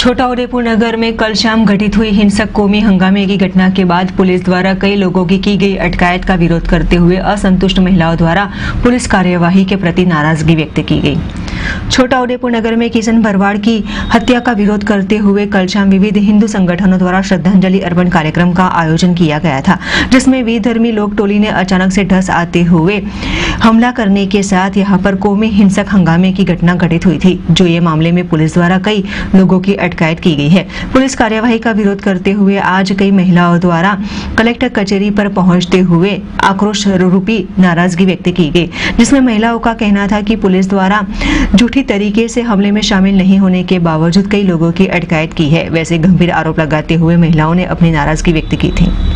छोटा उदेपुर नगर में कल शाम घटित हुई हिंसक कौमी हंगामे की घटना के बाद पुलिस द्वारा कई लोगों की गई अटकायत का विरोध करते हुए असंतुष्ट महिलाओं द्वारा पुलिस कार्यवाही के प्रति नाराजगी व्यक्त की गई। छोटा उदेपुर नगर में किशन भरवाड़ की हत्या का विरोध करते हुए कल शाम विविध हिंदू संगठनों द्वारा श्रद्धांजलि अर्पण कार्यक्रम का आयोजन किया गया था, जिसमें विधर्मी लोक टोली ने अचानक से ढस आते हुए हमला करने के साथ यहां पर कौमी हिंसक हंगामे की घटना घटित हुई थी। जो ये मामले में पुलिस द्वारा कई लोगों की अटकायत की गई है। पुलिस कार्यवाही का विरोध करते हुए आज कई महिलाओं द्वारा कलेक्टर कचहरी पर पहुंचते हुए आक्रोश रूपी नाराजगी व्यक्त की गई, जिसमें महिलाओं का कहना था कि पुलिस द्वारा झूठी तरीके से हमले में शामिल नहीं होने के बावजूद कई लोगों की अटकायत की है। वैसे गंभीर आरोप लगाते हुए महिलाओं ने अपनी नाराजगी व्यक्त की थी।